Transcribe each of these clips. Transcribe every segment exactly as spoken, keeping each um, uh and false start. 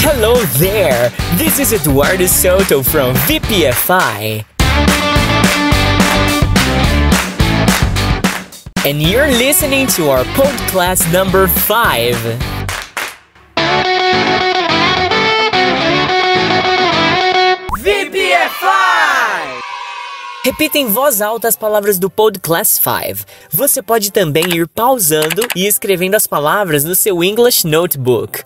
Hello there! This is Eduardo Soto from V P F I. And you're listening to our podcast number five. V P F I! Repita em voz alta as palavras do Podcast cinco. Você pode também ir pausando e escrevendo as palavras no seu English Notebook.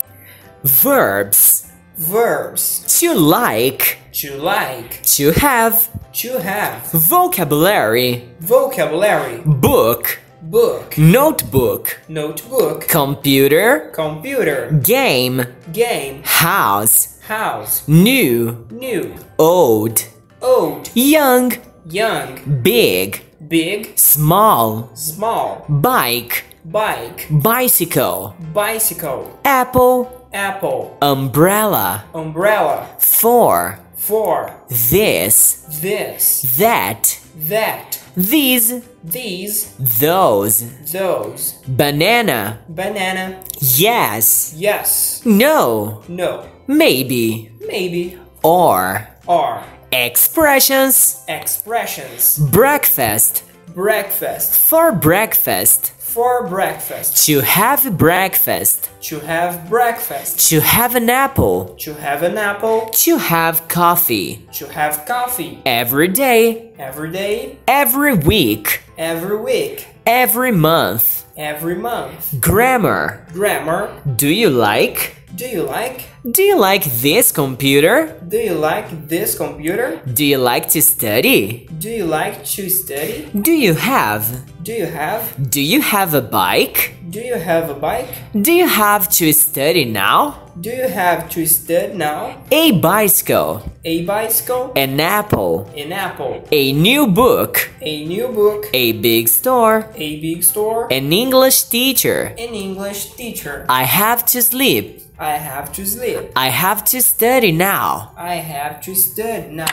Verbs. Verbs. To like. To like. To have. To have. Vocabulary. Vocabulary. Book. Book. Notebook. Notebook. Computer. Computer. Game. Game. House. House. New. New. Old. Old. Young. Young. Big. Big. Small. Small. Bike. Bike. Bicycle. Bicycle. Apple. Apple. Umbrella. Umbrella. For. For. This. This. That. That. These. These. Those. Those. Banana. Banana. Yes. Yes. No. No. Maybe. Maybe. Or. Or. Expressions. Expressions. Breakfast. Breakfast. For breakfast. For breakfast. To have breakfast. To have breakfast. To have an apple. To have an apple. To have coffee. To have coffee. Every day. Every day. Every week. Every week. Every month. Every month. Grammar. Grammar. Do you like? Do you like? Do you like this computer? Do you like this computer? Do you like to study? Do you like to study? Do you have? Do you have? Do you have a bike? Do you have a bike? Do you have to study now? Do you have to study now? A bicycle. A bicycle. An apple. An apple. A new book. A new book. A big store. A big store. An English teacher. An English teacher. I have to sleep. I have to sleep. I have to study now. I have to study now.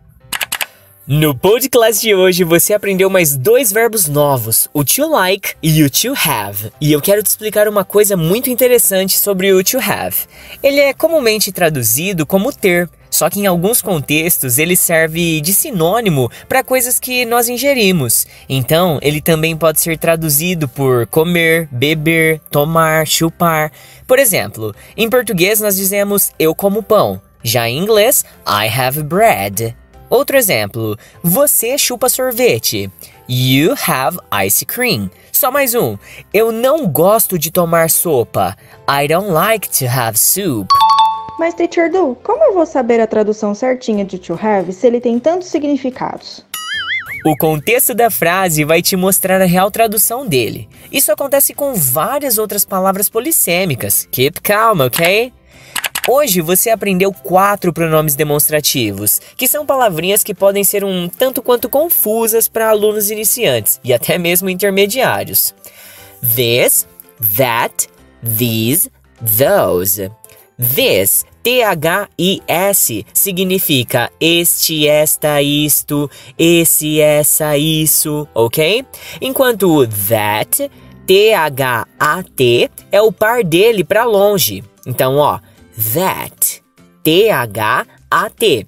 No podcast de hoje você aprendeu mais dois verbos novos, o to like e o to have. E eu quero te explicar uma coisa muito interessante sobre o to have. Ele é comumente traduzido como ter, só que em alguns contextos ele serve de sinônimo para coisas que nós ingerimos. Então, ele também pode ser traduzido por comer, beber, tomar, chupar. Por exemplo, em português nós dizemos eu como pão. Já em inglês, I have bread. Outro exemplo, você chupa sorvete. You have ice cream. Só mais um, eu não gosto de tomar sopa. I don't like to have soup. Mas, Teacher Du, como eu vou saber a tradução certinha de to have se ele tem tantos significados? O contexto da frase vai te mostrar a real tradução dele. Isso acontece com várias outras palavras polissêmicas. Keep calm, ok? Hoje você aprendeu quatro pronomes demonstrativos, que são palavrinhas que podem ser um tanto quanto confusas para alunos iniciantes e até mesmo intermediários. This, that, these, those. This, T H I S, significa este, esta, isto, esse, essa, isso, ok? Enquanto o that, T H A T, é o par dele para longe. Então, ó, that, T H A T,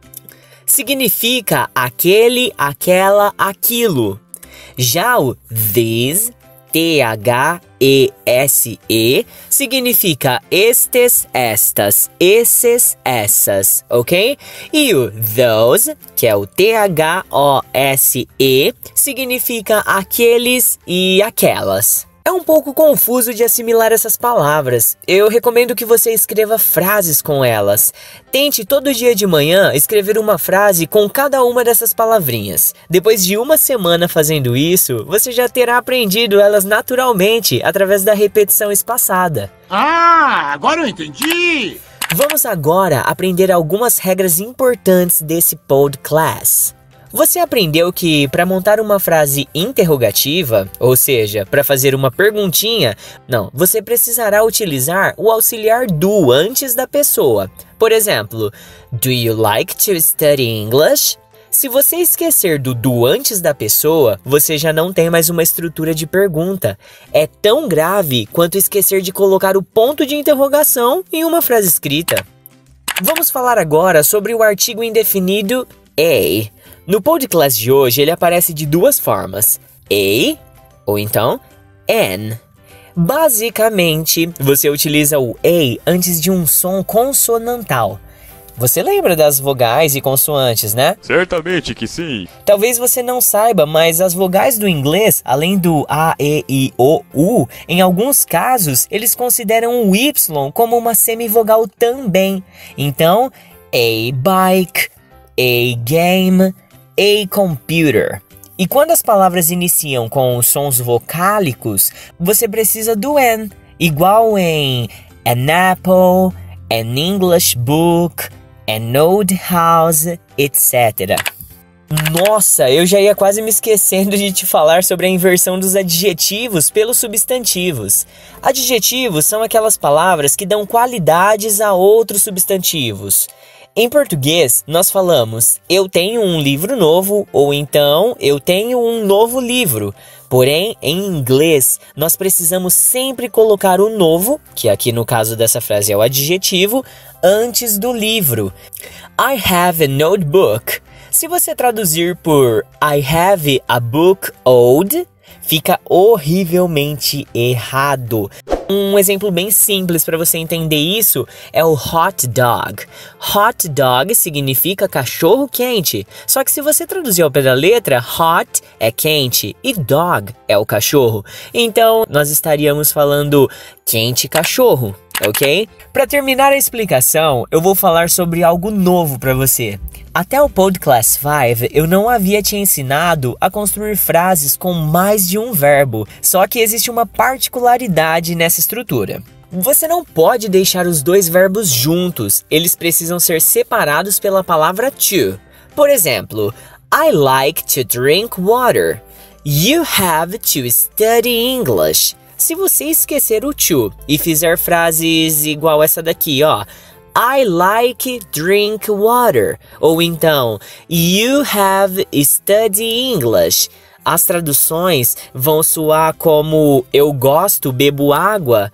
significa aquele, aquela, aquilo. Já o these, T H E S E, significa estes, estas, esses, essas, ok? E o those, que é o T H O S E, significa aqueles e aquelas. É um pouco confuso de assimilar essas palavras. Eu recomendo que você escreva frases com elas. Tente todo dia de manhã escrever uma frase com cada uma dessas palavrinhas. Depois de uma semana fazendo isso, você já terá aprendido elas naturalmente através da repetição espaçada. Ah, agora eu entendi! Vamos agora aprender algumas regras importantes desse podcast. Você aprendeu que para montar uma frase interrogativa, ou seja, para fazer uma perguntinha, não, você precisará utilizar o auxiliar do antes da pessoa. Por exemplo, do you like to study English? Se você esquecer do do antes da pessoa, você já não tem mais uma estrutura de pergunta. É tão grave quanto esquecer de colocar o ponto de interrogação em uma frase escrita. Vamos falar agora sobre o artigo indefinido a. No podcast de hoje, ele aparece de duas formas, a ou então an. Basicamente, você utiliza o a antes de um som consonantal. Você lembra das vogais e consoantes, né? Certamente que sim. Talvez você não saiba, mas as vogais do inglês, além do A, E, I, O, U, em alguns casos, eles consideram o Y como uma semivogal também. Então, a bike, a game, a computer. E quando as palavras iniciam com os sons vocálicos, você precisa do an, igual em an apple, an English book, an old house, etcétera. Nossa, eu já ia quase me esquecendo de te falar sobre a inversão dos adjetivos pelos substantivos. Adjetivos são aquelas palavras que dão qualidades a outros substantivos. Em português, nós falamos eu tenho um livro novo ou então eu tenho um novo livro. Porém, em inglês, nós precisamos sempre colocar o novo, que aqui no caso dessa frase é o adjetivo, antes do livro. I have a notebook. Se você traduzir por I have a book old, fica horrivelmente errado. Um exemplo bem simples para você entender isso é o hot dog. Hot dog significa cachorro quente. Só que se você traduzir ao pé da letra, hot é quente e dog é o cachorro. Então, nós estaríamos falando quente cachorro, ok? Para terminar a explicação, eu vou falar sobre algo novo para você. Até o Podcast cinco, eu não havia te ensinado a construir frases com mais de um verbo, só que existe uma particularidade nessa estrutura. Você não pode deixar os dois verbos juntos, eles precisam ser separados pela palavra to. Por exemplo, I like to drink water. You have to study English. Se você esquecer o to e fizer frases igual essa daqui, ó. I like drink water. Ou então, you have study English. As traduções vão soar como eu gosto, bebo água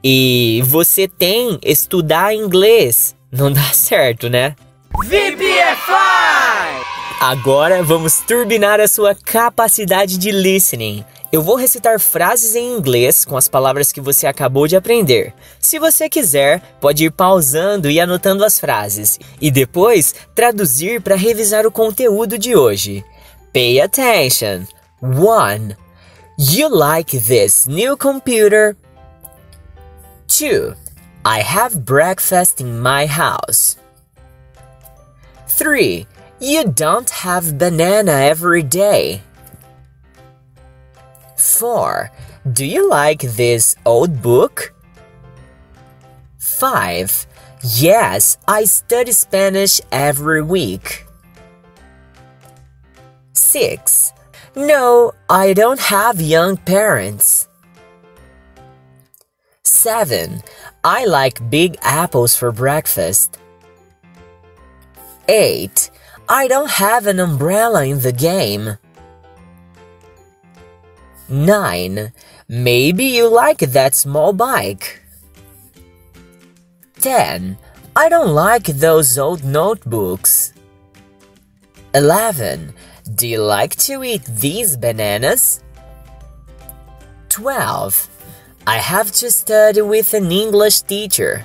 e você tem estudar inglês. Não dá certo, né? V P F I! Agora vamos turbinar a sua capacidade de listening. Eu vou recitar frases em inglês com as palavras que você acabou de aprender. Se você quiser, pode ir pausando e anotando as frases e depois traduzir para revisar o conteúdo de hoje. Pay attention. one. You like this new computer? two. I have breakfast in my house. three. You don't have banana every day. four. Do you like this old book? five. Yes, I study Spanish every week. six. No, I don't have young parents. seven. I like big apples for breakfast. eight. I don't have an umbrella in the game. nine. Maybe you like that small bike. ten. I don't like those old notebooks. eleven. Do you like to eat these bananas? twelve. I have to study with an English teacher.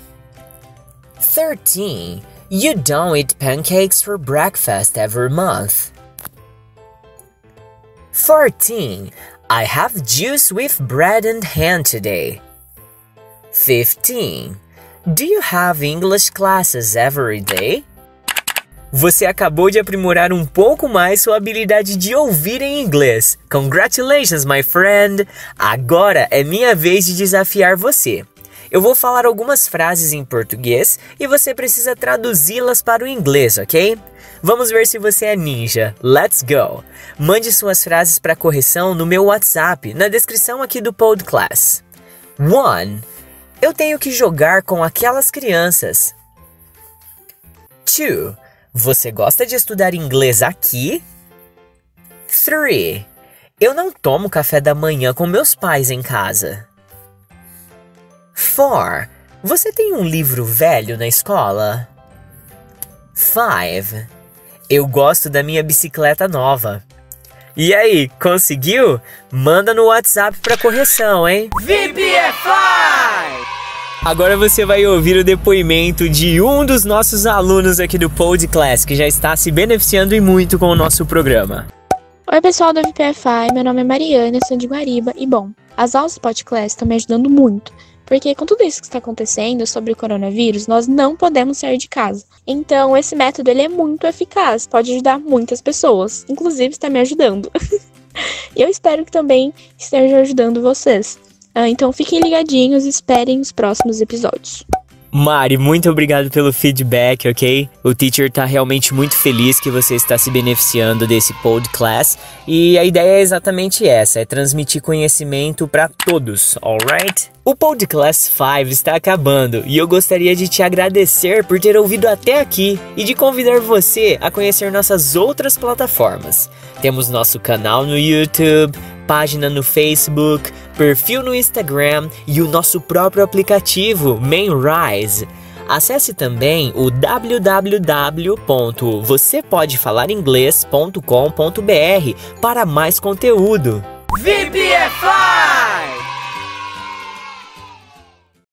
thirteen. You don't eat pancakes for breakfast every month. fourteen. I have juice with bread and ham today. fifteen. Do you have English classes every day? Você acabou de aprimorar um pouco mais sua habilidade de ouvir em inglês. Congratulations, my friend! Agora é minha vez de desafiar você. Eu vou falar algumas frases em português e você precisa traduzi-las para o inglês, ok? Vamos ver se você é ninja. Let's go! Mande suas frases para correção no meu WhatsApp, na descrição aqui do podcast. one. Eu tenho que jogar com aquelas crianças. two. Você gosta de estudar inglês aqui? três. Eu não tomo café da manhã com meus pais em casa. quatro. Você tem um livro velho na escola? cinco. Eu gosto da minha bicicleta nova. E aí, conseguiu? Manda no WhatsApp para correção, hein? V P F I! Agora você vai ouvir o depoimento de um dos nossos alunos aqui do Podcast, que já está se beneficiando e muito com o nosso programa. Oi pessoal do V P F I, meu nome é Mariana, sou de Guariba e bom, as aulas do Podcast estão me ajudando muito, porque com tudo isso que está acontecendo sobre o coronavírus, nós não podemos sair de casa. Então esse método ele é muito eficaz, pode ajudar muitas pessoas, inclusive está me ajudando. E eu espero que também esteja ajudando vocês. Ah, então fiquem ligadinhos e esperem os próximos episódios. Mari, muito obrigado pelo feedback, ok? O teacher tá realmente muito feliz que você está se beneficiando desse podcast. E a ideia é exatamente essa, é transmitir conhecimento para todos, alright? O Podcast cinco está acabando e eu gostaria de te agradecer por ter ouvido até aqui e de convidar você a conhecer nossas outras plataformas. Temos nosso canal no YouTube, página no Facebook, perfil no Instagram e o nosso próprio aplicativo Mainrise. Acesse também o w w w ponto você pode falar inglês ponto com ponto b r para mais conteúdo. V P F I!